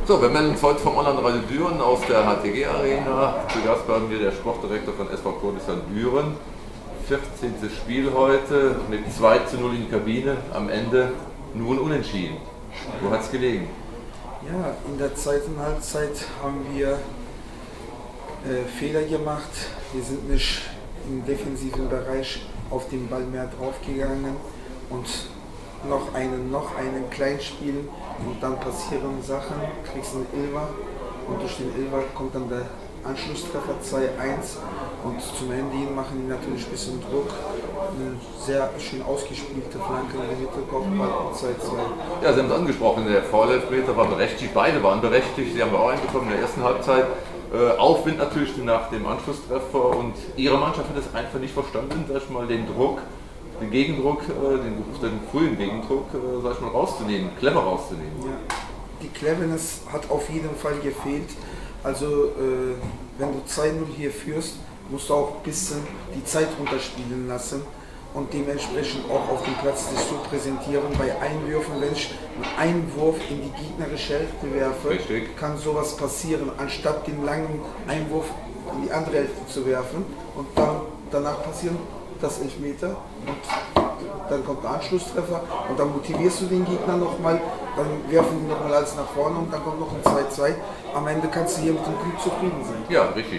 So, wir melden uns heute vom Online-Radio Düren aus der HTG Arena. Zu Gast haben wir der Sportdirektor von SV Kurdistan Düren. 14. Spiel heute mit 2:0 in die Kabine. Am Ende nur ein Unentschieden. Wo hat es gelegen? Ja, in der zweiten Halbzeit haben wir Fehler gemacht. Wir sind nicht im defensiven Bereich auf den Ball mehr draufgegangen und noch einen klein spielen und dann passieren Sachen, kriegst einen Elfer und durch den Elfer kommt dann der Anschlusstreffer 2:1 und zum Ende hin machen die natürlich ein bisschen Druck. Eine sehr schön ausgespielte Flanke in der Mitte, Kopfball und 2:2. Ja, Sie haben es angesprochen, der Vorelfmeter war berechtigt, beide waren berechtigt, Sie haben wir auch einbekommen in der ersten Halbzeit. Aufwind natürlich nach dem Anschlusstreffer und Ihre Mannschaft hat es einfach nicht verstanden, sag ich mal, den Druck, den Gegendruck, den frühen Gegendruck, sag ich mal, rauszunehmen, clever rauszunehmen. Ja, die Cleverness hat auf jeden Fall gefehlt. Also wenn du 2:0 hier führst, musst du auch ein bisschen die Zeit runterspielen lassen und dementsprechend auch auf dem Platz das so präsentieren. Bei Einwürfen, wenn ich einen Einwurf in die gegnerische Hälfte werfe, Richtig, kann sowas passieren, anstatt den langen Einwurf in die andere Hälfte zu werfen und dann danach passieren das Elfmeter und dann kommt der Anschlusstreffer und dann motivierst du den Gegner nochmal, dann werfen die nochmal alles nach vorne und dann kommt noch ein 2:2. Am Ende kannst du hier mit dem Glück zufrieden sein. Ja, richtig.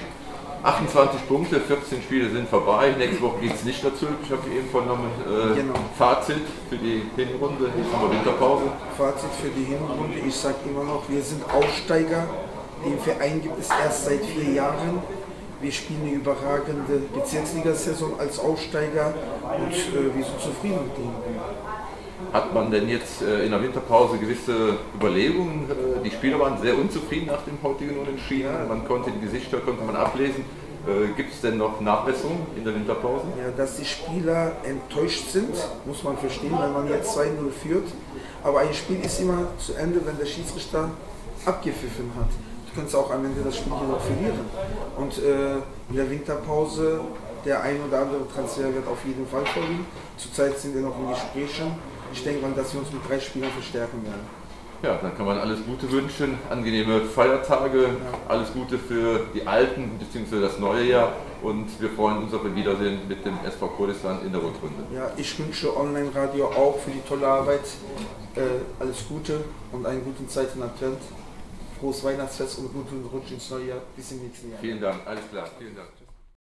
28 Punkte, 14 Spiele sind vorbei, nächste Woche geht es nicht dazu. Ich habe eben vernommen, Genau. Fazit für die Hinrunde, jetzt haben wir Winterpause. Fazit für die Hinrunde, ich sage immer noch, wir sind Aufsteiger, den Verein gibt es erst seit 4 Jahren. Wir spielen eine überragende Bezirksliga-Saison als Aufsteiger und wir sind zufrieden mit dem. Hat man denn jetzt in der Winterpause gewisse Überlegungen? Die Spieler waren sehr unzufrieden nach dem heutigen Unentschieden. Ja. Man konnte die Gesichter ablesen. Gibt es denn noch Nachbesserungen in der Winterpause? Ja, dass die Spieler enttäuscht sind, muss man verstehen, wenn man jetzt 2:0 führt. Aber ein Spiel ist immer zu Ende, wenn der Schiedsrichter abgepfiffen hat. Du kannst auch am Ende das Spiel hier noch verlieren. Und in der Winterpause, der ein oder andere Transfer wird auf jeden Fall vorliegen. Zurzeit sind wir noch in Gesprächen. Ich denke mal, dass wir uns mit 3 Spielern verstärken werden. Ja, dann kann man alles Gute wünschen, angenehme Feiertage, ja. Alles Gute für die Alten bzw. das neue Jahr und wir freuen uns auf ein Wiedersehen mit dem SV Kurdistan in der Rückrunde. Ja, ich wünsche Online-Radio auch für die tolle Arbeit alles Gute und einen guten zweiten Advent. Frohes Weihnachtsfest und guten Rutsch ins neue Jahr bis im nächsten Jahr. Vielen Dank, alles klar, vielen Dank.